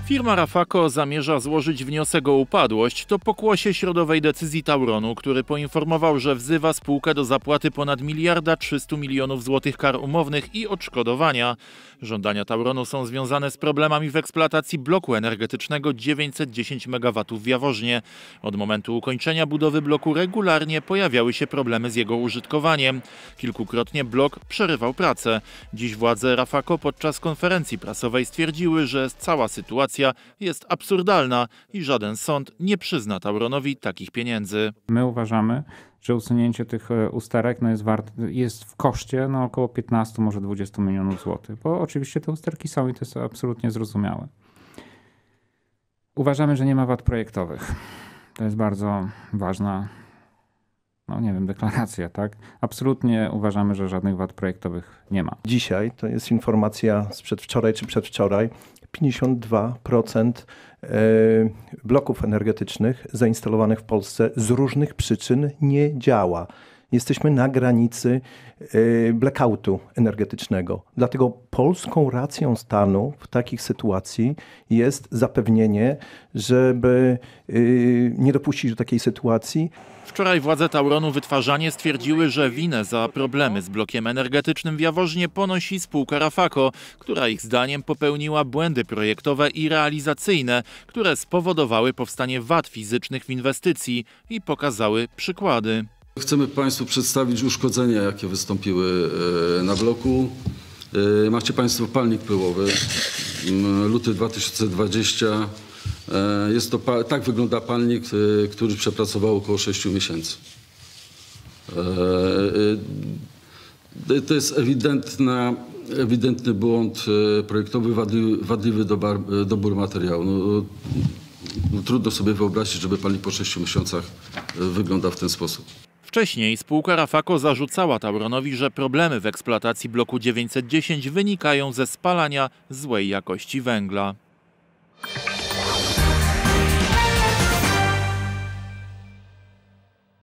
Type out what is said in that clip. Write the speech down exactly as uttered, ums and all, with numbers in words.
Firma Rafako zamierza złożyć wniosek o upadłość. To pokłosie środowej decyzji Tauronu, który poinformował, że wzywa spółkę do zapłaty ponad miliarda trzystu milionów złotych kar umownych i odszkodowania. Żądania Tauronu są związane z problemami w eksploatacji bloku energetycznego dziewięćset dziesięć megawatów w Jaworznie. Od momentu ukończenia budowy bloku regularnie pojawiały się problemy z jego użytkowaniem. Kilkukrotnie blok przerywał pracę. Dziś władze Rafako podczas konferencji prasowej stwierdziły, że cała sytuacja jest absurdalna i żaden sąd nie przyzna Tauronowi takich pieniędzy. My uważamy, że usunięcie tych usterek no jest, wart, jest w koszcie no około piętnastu, może dwudziestu milionów złotych, bo oczywiście te usterki są i to jest absolutnie zrozumiałe. Uważamy, że nie ma wad projektowych. To jest bardzo ważna, no nie wiem, deklaracja, tak? Absolutnie uważamy, że żadnych wad projektowych nie ma. Dzisiaj, to jest informacja z przedwczoraj czy przedwczoraj, pięćdziesiąt dwa procent bloków energetycznych zainstalowanych w Polsce z różnych przyczyn nie działa. Jesteśmy na granicy blackoutu energetycznego. Dlatego polską racją stanu w takich sytuacji jest zapewnienie, żeby nie dopuścić do takiej sytuacji. Wczoraj władze Tauronu Wytwarzanie stwierdziły, że winę za problemy z blokiem energetycznym w Jaworznie ponosi spółka Rafako, która ich zdaniem popełniła błędy projektowe i realizacyjne, które spowodowały powstanie wad fizycznych w inwestycji i pokazały przykłady. Chcemy Państwu przedstawić uszkodzenia, jakie wystąpiły na bloku. Macie Państwo palnik pyłowy, luty dwa tysiące dwudziesty. Jest to, tak wygląda palnik, który przepracował około sześciu miesięcy. To jest ewidentna, ewidentny błąd projektowy, wadliwy, wadliwy dobór materiału. No, no, trudno sobie wyobrazić, żeby palnik po sześciu miesiącach wyglądał w ten sposób. Wcześniej spółka Rafako zarzucała Tauronowi, że problemy w eksploatacji bloku dziewięćset dziesięć wynikają ze spalania złej jakości węgla.